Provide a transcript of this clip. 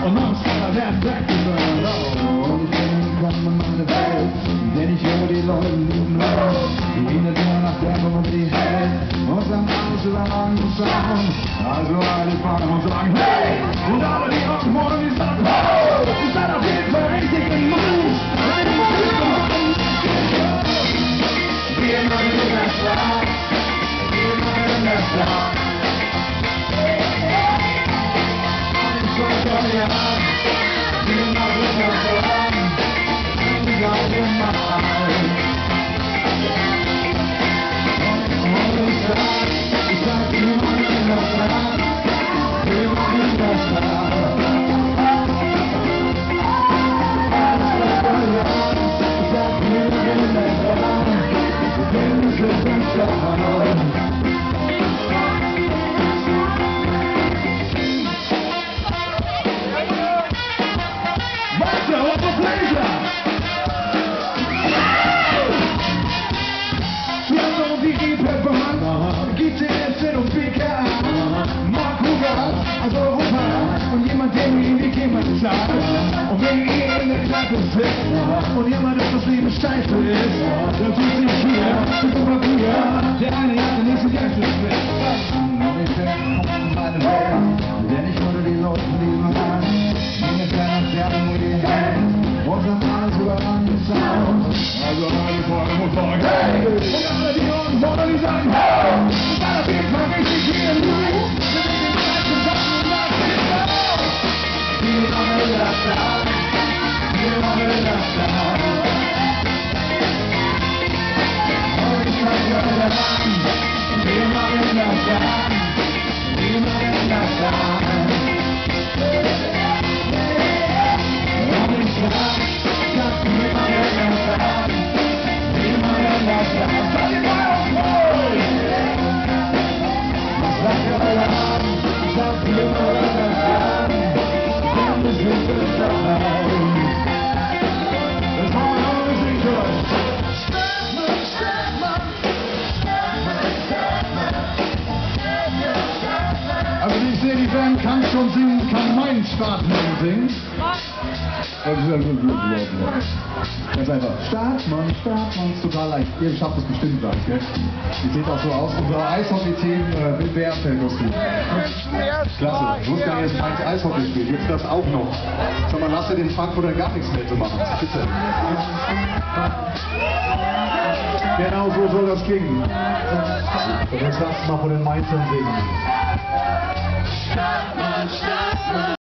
Und manchmal der sagt es und ich denke, komm in meine Welt, denn ich höre die Leute lieben laut, die gehen der nach der Melodie hält, und sagen alles über einen Sound. Also alle fahren und sagen, hey! Und alle die Augen wollen, die sagen, oh! Ihr seid auf jeden Fall richtig im Mut! Wir machen das Schlaf, wir machen das Schlaf. Und wenn ihr in der Klappe sitzt und jemand ist, das Leben scheiße ist, dann tut sich hier, das ist aber früher, der eine hat den nächsten Jahr zu schwer. Und ich denke, komm in meine Welt, denn ich würde die Leute lieben an, mir fern sterben nur die Hände, und dann alles über einen Sound. Also alle vorne und sagen, hey! Und alle die Augen vorne, die sagen, hey! Und dann auf jeden Fall richtig hier im Blut, wir sind die meisten Sachen und das ist auf! Wir machen das klar, wir machen das klar. Und ich kann ja wieder machen, wir machen das klar, wir machen das klar. Und ich sag, wir machen das klar, wir machen das klar. Seid ihr bei uns wohl? Was sagt ihr alle an? Sagt wir machen das klar. That's all I always enjoy. Also ich sehe, die Band kann schon singen, kann meinen Startmann singen. Ganz einfach. Startmann, ist total leicht. Ihr schafft es bestimmt gleich, gell? Ihr seht auch so aus. Unser Eishockey-Team mit Bärenfeld aus gut. Klasse. Ich wusste gar nicht, dass Heinz Eishockey spielt. Jetzt das auch noch. Sag mal, lass dir den Frankfurter gar nichts mehr zu machen. Bitte. Genau so soll das klingen. Und jetzt lass mal von den Mainzern singen.